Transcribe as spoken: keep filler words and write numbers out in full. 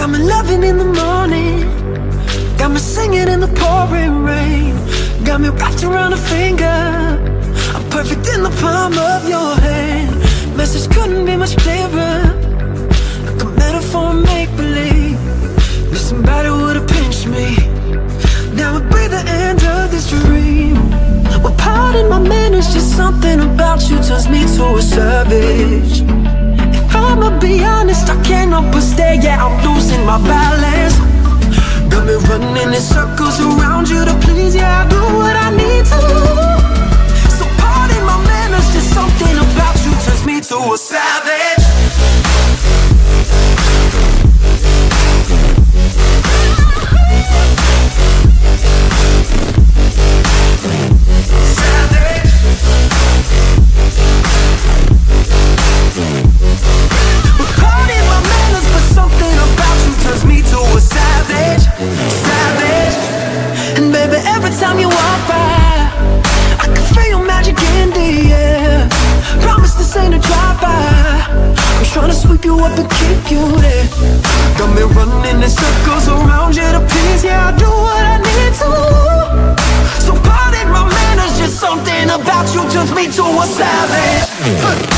Got me loving in the morning, got me singing in the pouring rain, got me wrapped around a finger, I'm perfect in the palm of your hand. Message couldn't be much clearer, like a metaphor and make-believe. If somebody would've pinched me, now would be the end of this dream. Well, pardon my manners, just something about you turns me to a savage. If I'ma be honest, I can't help but stare, yeah, I'm losing my balance. Got me running in circles around you to please, yeah, I do what I need to. So pardon my manners, just something about you turns me to a savage. Time you walk by, I can feel your magic in the air. Promise this ain't a drive-by, I'm trying to sweep you up and keep you there. Got me running in circles around you to please, yeah, I do what I need to. So pardon my manners, just something about you turns me to a savage.